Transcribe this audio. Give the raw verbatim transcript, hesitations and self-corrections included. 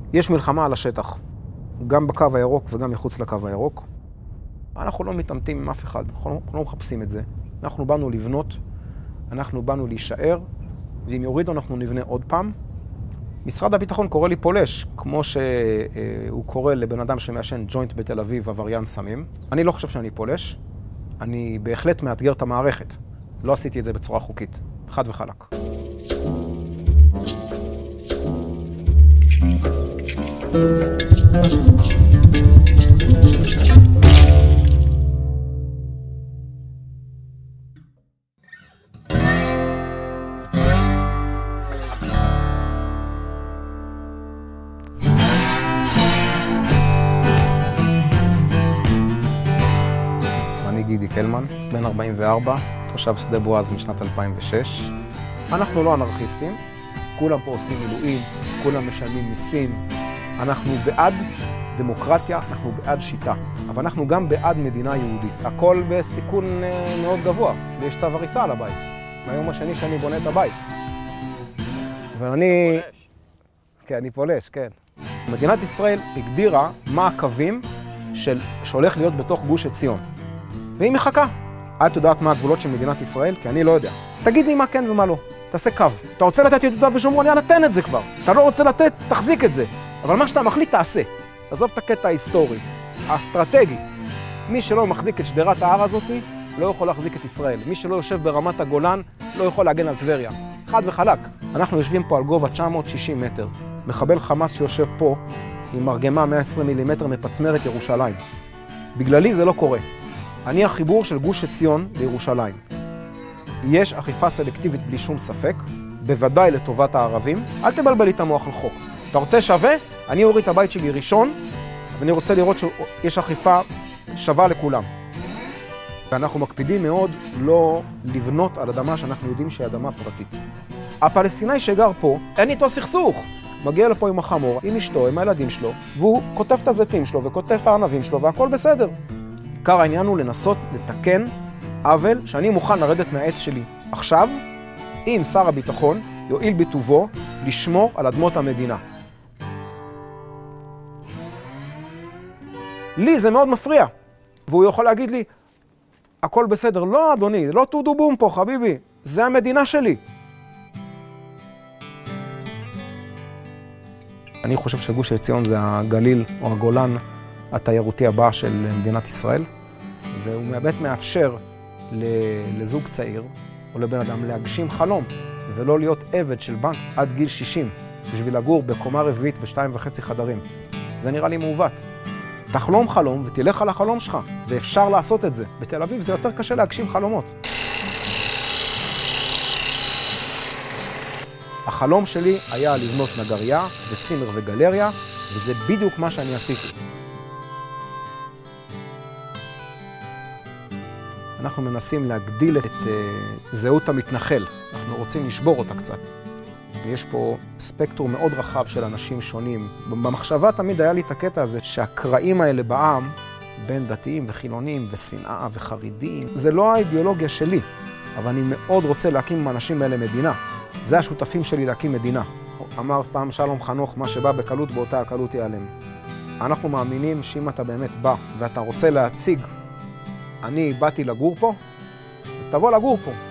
יש מלחמה על השטח, גם בקו הירוק וגם מחוץ לקו הירוק. אנחנו לא מתעמתים עם אף אחד, אנחנו לא מחפשים את זה. אנחנו באנו לבנות, אנחנו באנו להישאר, ואם יורידו אנחנו נבנה עוד פעם. משרד הביטחון קורא לי פולש, כמו שהוא קורא לבן אדם שמעשן ג'וינט בתל אביב, עבריין סמים. אני לא חושב שאני פולש, אני בהחלט מאתגר את המערכת. לא עשיתי את זה בצורה חוקית, חד וחלק. אני גידי קלמן, בן ארבעים וארבע, תושב שדה בועז משנת אלפיים ושש. אנחנו לא אנרכיסטים, כולם פה עושים מילואים, כולם משלמים מיסים. אנחנו בעד דמוקרטיה, אנחנו בעד שיטה, אבל אנחנו גם בעד מדינה יהודית. הכל בסיכון מאוד גבוה, ויש צו הריסה על הבית. מהיום השני שאני בונה את הבית. ואני... פולש. כן, אני פולש, כן. מדינת ישראל הגדירה מה הקווים של... שהולך להיות בתוך גוש עציון. והיא מחכה. את יודעת מה הגבולות של מדינת ישראל? כי אני לא יודע. תגיד לי מה כן ומה לא. תעשה קו. אתה רוצה לתת יהודה ושומרון, אני נתן את זה כבר. אתה לא רוצה לתת, תחזיק את זה. אבל מה שאתה מחליט, תעשה. עזוב את הקטע ההיסטורי, האסטרטגי. מי שלא מחזיק את שדרת ההר הזאת, לא יכול להחזיק את ישראל. מי שלא יושב ברמת הגולן, לא יכול להגן על טבריה. חד וחלק. אנחנו יושבים פה על גובה תשע מאות ושישים מטר. מחבל חמאס שיושב פה, עם מרגמה מאה ועשרים מילימטר מפצמר את ירושלים. בגללי זה לא קורה. אני החיבור של גוש עציון לירושלים. יש אכיפה סלקטיבית בלי שום ספק, בוודאי לטובת הערבים. אל תבלבל את המוח על חוק. אתה רוצה שווה? אני אוריד את הבית שלי ראשון, ואני רוצה לראות שיש אכיפה שווה לכולם. ואנחנו מקפידים מאוד לא לבנות על אדמה שאנחנו יודעים שהיא אדמה פרטית. הפלסטיני שגר פה, אין איתו סכסוך. מגיע לפה עם החמור, עם אשתו, עם הילדים שלו, והוא כותב את הזיתים שלו וכותב את הענבים שלו, והכל בסדר. עיקר העניין הוא לנסות לתקן עוול שאני מוכן לרדת מהעץ שלי עכשיו, אם שר הביטחון יועיל בטובו לשמור על אדמות המדינה. לי זה מאוד מפריע, והוא יכול להגיד לי, הכל בסדר. לא, אדוני, לא תודו בום פה, חביבי, זה המדינה שלי. אני חושב שגוש עציון זה הגליל או הגולן התיירותי הבא של מדינת ישראל, והוא באמת מאפשר לזוג צעיר או לבן אדם להגשים חלום, ולא להיות עבד של בנק עד גיל שישים, בשביל לגור בקומה רביעית בשתיים וחצי חדרים. זה נראה לי מעוות. תחלום חלום ותלך על החלום שלך, ואפשר לעשות את זה. בתל אביב זה יותר קשה להגשים חלומות. החלום שלי היה לבנות נגריה וצימר וגלריה, וזה בדיוק מה שאני עשיתי. אנחנו מנסים להגדיל את uh, זהות המתנחל. אנחנו רוצים לשבור אותה קצת. יש פה ספקטרום מאוד רחב של אנשים שונים. במחשבה תמיד היה לי את הקטע הזה שהקרעים האלה בעם, בין דתיים וחילונים ושנאה וחרדים, זה לא האידיאולוגיה שלי, אבל אני מאוד רוצה להקים עם האנשים האלה מדינה. זה השותפים שלי להקים מדינה. אמר פעם שלום חנוך, מה שבא בקלות באותה הקלות ייעלם. אנחנו מאמינים שאם אתה באמת בא ואתה רוצה להציג, אני באתי לגור פה, אז תבוא לגור פה.